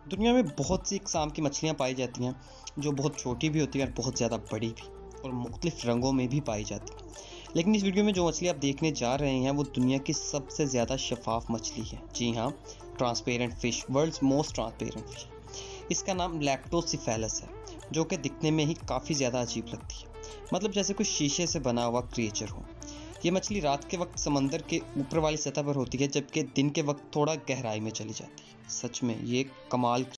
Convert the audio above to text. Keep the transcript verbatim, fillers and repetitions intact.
दुनिया में बहुत सी इकसाम की मछलियाँ पाई जाती हैं जो बहुत छोटी भी होती हैं और बहुत ज़्यादा बड़ी भी, और मुख्तलिफ रंगों में भी पाई जाती हैं। लेकिन इस वीडियो में जो मछली आप देखने जा रहे हैं वो दुनिया की सबसे ज़्यादा शफाफ मछली है। जी हाँ, transparent fish, world's most transparent fish. इसका नाम लैप्टोसिफेलस है, जो कि दिखने में ही काफ़ी ज़्यादा अजीब लगती है, मतलब जैसे कोई शीशे से बना हुआ क्रिएचर हो। ये मछली रात के वक्त समंदर के ऊपर वाली सतह पर होती है, जबकि दिन के वक्त थोड़ा गहराई में चली जाती है। सच में ये कमाल